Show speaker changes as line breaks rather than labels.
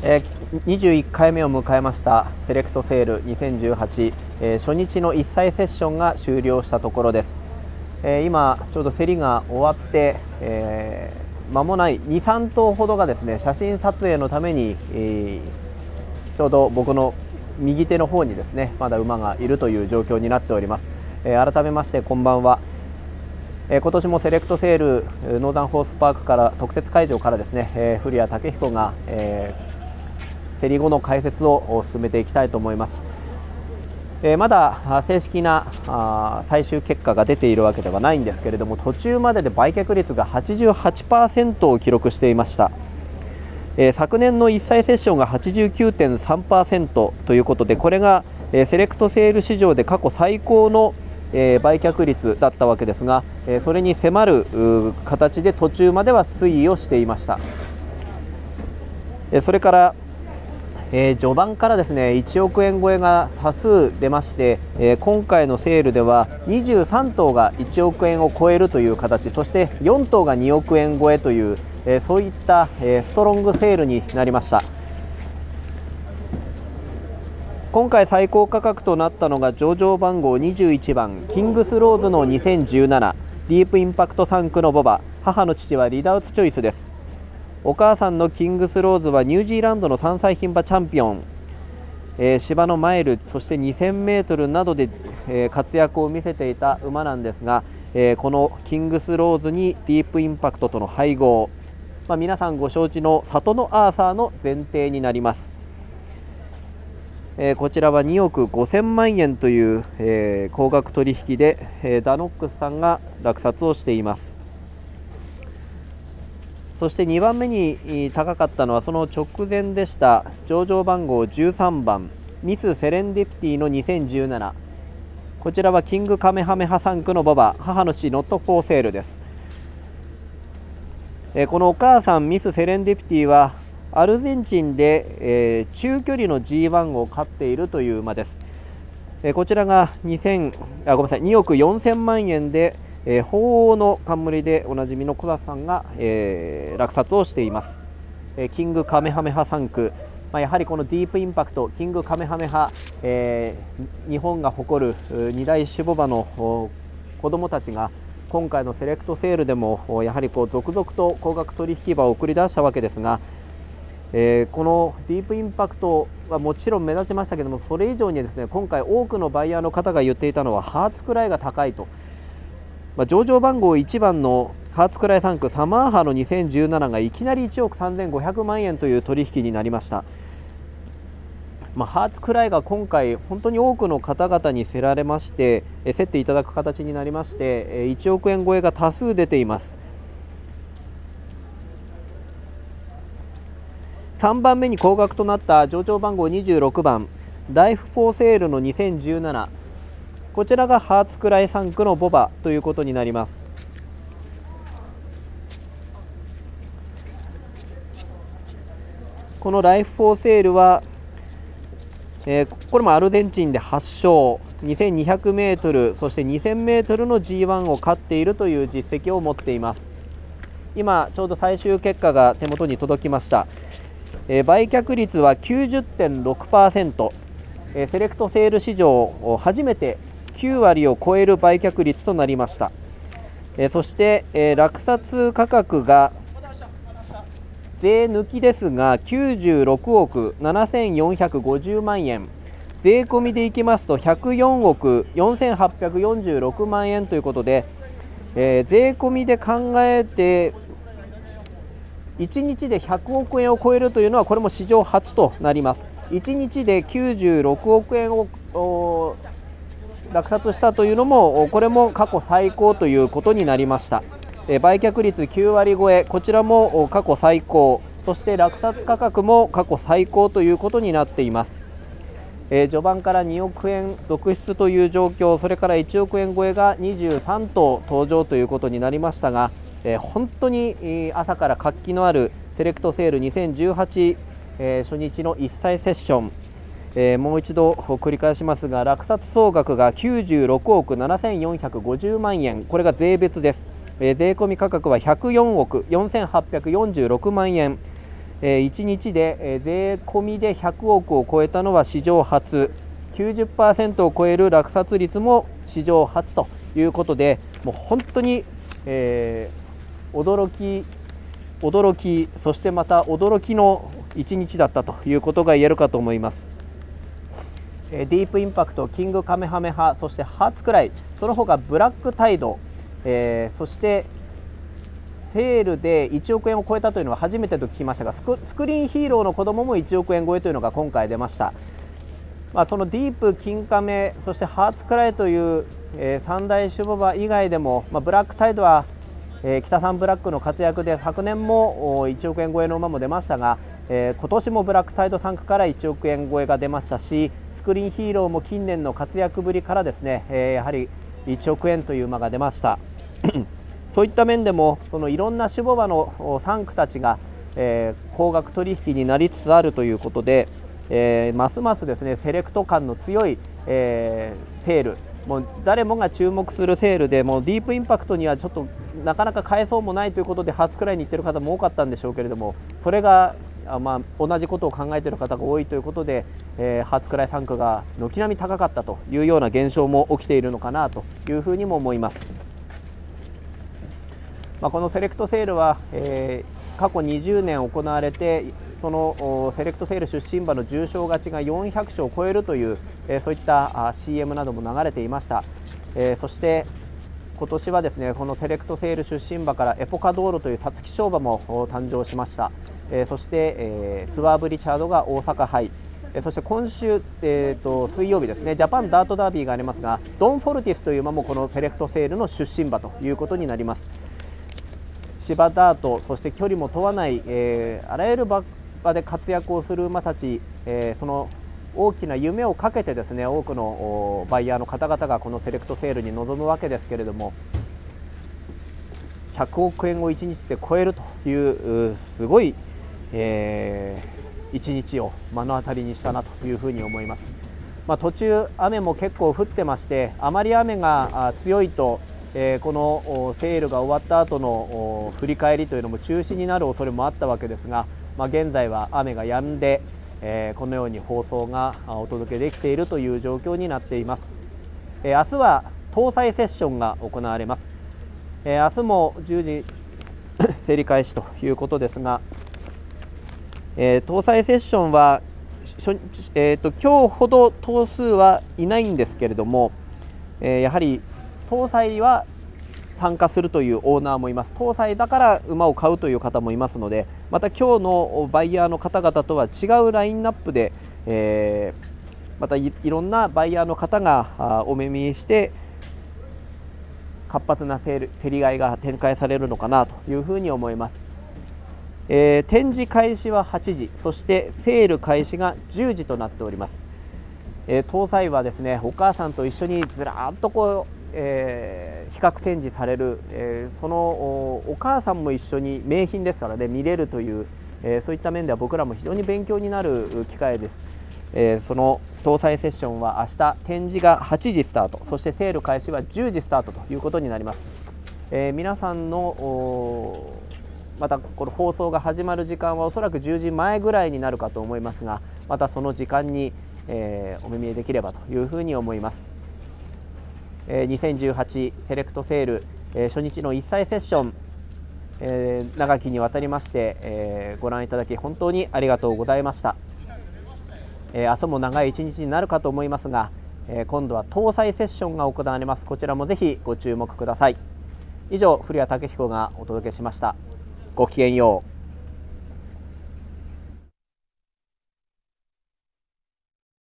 21回目を迎えましたセレクトセール2018、初日の1歳セッションが終了したところです。今ちょうど競りが終わって、間もない 2,3 頭ほどがですね、写真撮影のために、ちょうど僕の右手の方にですね、まだ馬がいるという状況になっております。改めましてこんばんは。今年もセレクトセールノーザンホースパークから特設会場からですね、古谷武彦が、競り後の解説を進めていきたいと思います。まだ正式な最終結果が出ているわけではないんですけれども、途中までで売却率が 88% を記録していました。昨年の1歳セッションが 89.3% ということで、これがセレクトセール市場で過去最高の売却率だったわけですが、それに迫る形で途中までは推移をしていました。それから序盤からですね、1億円超えが多数出まして、今回のセールでは23頭が1億円を超えるという形、そして4頭が2億円超えという、そういったストロングセールになりました。今回最高価格となったのが上場番号21番キングスローズの2017ディープインパクト3区のボバ、母の父はリダウツチョイスです。お母さんのキングスローズはニュージーランドの3歳牝馬チャンピオン、芝のマイル、そして 2000m などで、活躍を見せていた馬なんですが、このキングスローズにディープインパクトとの配合、皆さんご承知の里のアーサーの前提になります。こちらは2億5000万円という、高額取引で、ダノックスさんが落札をしています。そして2番目に高かったのはその直前でした。上場番号13番ミスセレンディピティの2017、こちらはキングカメハメハ3区のボバ、母の父ノットフォーセールです。このお母さんミスセレンディピティはアルゼンチンで、中距離の G1 を勝っているという馬です。こちらが2億4000万円で、鳳凰の冠でおなじみの小田さんが、落札をしています。キングカメハメハ3区、やはりこのディープインパクトキングカメハメハ、日本が誇る2大種牡馬の子どもたちが今回のセレクトセールでもやはり続々と高額取引馬を送り出したわけですが、このディープインパクトはもちろん目立ちましたけども、それ以上にですね、今回多くのバイヤーの方が言っていたのはハーツクライが高いと。上場番号1番のハーツクライ3区サマーハの2017がいきなり1億3500万円という取引になりました。ハーツクライが今回本当に多くの方々に競られまして、競っていただく形になりまして、1億円超えが多数出ています。3番目に高額となった上場番号26番ライフ・フォー・セールの2017、こちらがハーツクライ3区のボバということになります。このライフ・フォー・セールは、これもアルゼンチンで8勝 2200m そして 2000m の G1 を勝っているという実績を持っています。今ちょうど最終結果が手元に届きました。売却率は 90.6%、セレクトセール史上初めて9割を超える売却率となりました。そして、落札価格が税抜きですが96億7450万円、税込みでいきますと104億4846万円ということで、税込みで考えて1日で100億円を超えるというのはこれも史上初となります。1日で96億円を落札したというのもこれも過去最高ということになりました。売却率9割超え、こちらも過去最高、そして落札価格も過去最高ということになっています。序盤から2億円続出という状況、それから1億円超えが23頭登場ということになりましたが、本当に朝から活気のあるセレクトセール2018、初日の1歳セッション、もう一度繰り返しますが、落札総額が96億7450万円、これが税別です。税込み価格は104億4846万円、 1日で税込みで100億を超えたのは史上初、90% を超える落札率も史上初ということで、もう本当に、驚き、そしてまた驚きの1日だったということが言えるかと思います。ディープインパクト、キングカメハメハ、そしてハーツクライ、その他ブラックタイド、そしてセールで1億円を超えたというのは初めてと聞きましたが、スクリーンヒーローの子供も1億円超えというのが今回出ました。そのディープ、キンカメ、そしてハーツクライという、三大種牡馬以外でも、ブラックタイドは、北三ブラックの活躍で昨年も1億円超えの馬も出ましたが、今年もブラックタイド3区から1億円超えが出ましたし、スクリーンヒーローも近年の活躍ぶりからですね、やはり1億円という馬が出ましたそういった面でもそのいろんな種牡馬の3区たちが、高額取引になりつつあるということで、ますますですねセレクト感の強い、セール、もう誰もが注目するセールで、もうディープインパクトにはちょっとなかなか買えそうもないということで初くらいに行っている方も多かったんでしょうけれども、それが同じことを考えている方が多いということで、初くらい3区が軒並み高かったというような現象も起きているのかなというふうにも思います。このセレクトセールは、過去20年行われて、そのセレクトセール出身馬の重賞勝ちが400勝を超えるという、そういった CM なども流れていました。そして今年はですねこのセレクトセール出身馬からエポカドールという皐月賞馬も誕生しました。そして、スワーブ・リチャードが大阪杯、そして今週、水曜日ですねジャパンダートダービーがありますが、ドン・フォルティスという馬もこのセレクトセールの出身馬ということになります。芝ダート、そして距離も問わない、あらゆる場で活躍をする馬たち、その大きな夢をかけてですね多くのバイヤーの方々がこのセレクトセールに臨むわけですけれども、100億円を1日で超えるというすごい、1日を目の当たりにしたなというふうに思います。途中雨も結構降ってまして、あまり雨が強いとこのセールが終わった後の振り返りというのも中止になる恐れもあったわけですが、現在は雨が止んで、このように放送がお届けできているという状況になっています。明日は搭載セッションが行われます。明日も10時競り開始ということですが、搭載セッションは今日ほど頭数はいないんですけれども、やはり搭載は参加するというオーナーもいます。搭載だから馬を買うという方もいますので、また今日のバイヤーの方々とは違うラインナップで、また いろんなバイヤーの方がお目見えして活発な競り買いが展開されるのかなというふうに思います。展示開始は8時、そしてセール開始が10時となっております。搭載はですねお母さんと一緒にずらっとこう比較展示される、そのお母さんも一緒に名品ですからね見れるという、そういった面では僕らも非常に勉強になる機会です。その搭載セッションは明日展示が8時スタート、そしてセール開始は10時スタートということになります。皆さんのまたこの放送が始まる時間はおそらく10時前ぐらいになるかと思いますが、またその時間に、お目見えできればというふうに思います。2018セレクトセール、初日の1歳セッション、長きにわたりまして、ご覧いただき本当にありがとうございました。明日も長い一日になるかと思いますが、今度は搭載セッションが行われます。こちらもぜひご注目ください。以上、古谷武彦がお届けしました。ごきげんよう。